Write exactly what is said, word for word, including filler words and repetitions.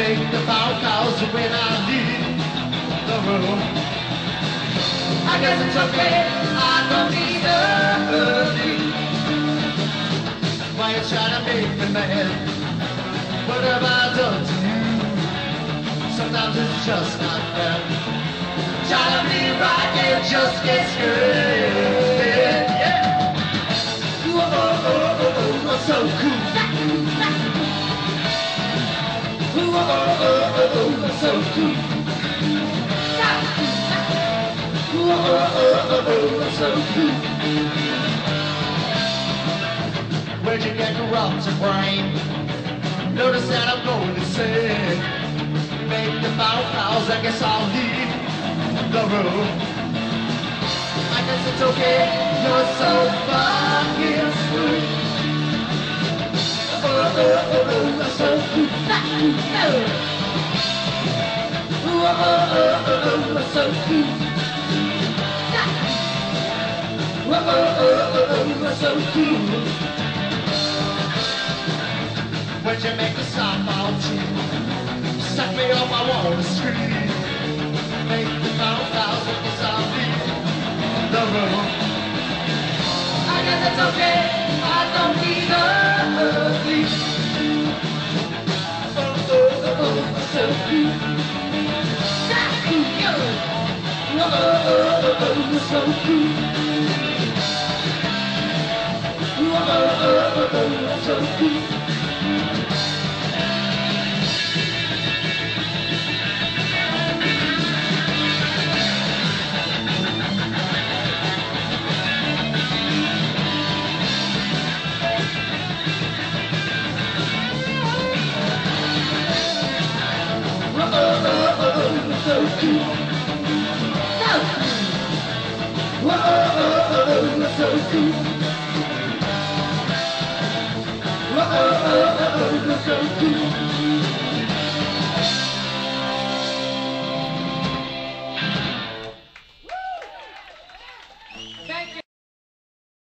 make the phone calls when I leave the room. I guess it's okay, I don't need a hurry. Why you trying to make me mad? What have I done to you? Sometimes it's just not fair. Trying to be right and just get scared. Yeah. Whoa, oh, oh, oh, oh, I'm so cool. Whoa, oh, oh, oh, oh, I'm so cool. Whoa, oh, oh, oh, oh, I'm so cool. Where'd you get corrupted brain? Notice that I'm going to say, make the phone calls, I guess I'll leave the room. I guess it's okay, you're so fucking sweet. Oh, oh, oh, oh, you're so cool. Oh, oh, oh, oh, oh, you're so cool. Oh, oh, oh, oh, oh, you're so cool. When'd you make the stop out cheap? Suck me up, I wanna scream. Make the phone calls with the zombie in the room. I guess it's okay, I don't need a hurry. Oh, oh, oh, oh, so cool. Oh, oh, oh, oh, so cool. Oh, oh, oh, oh, so cool. So cool. So cool. Whoa, oh, oh, oh, so cool. Whoa, oh, oh, oh, so cool.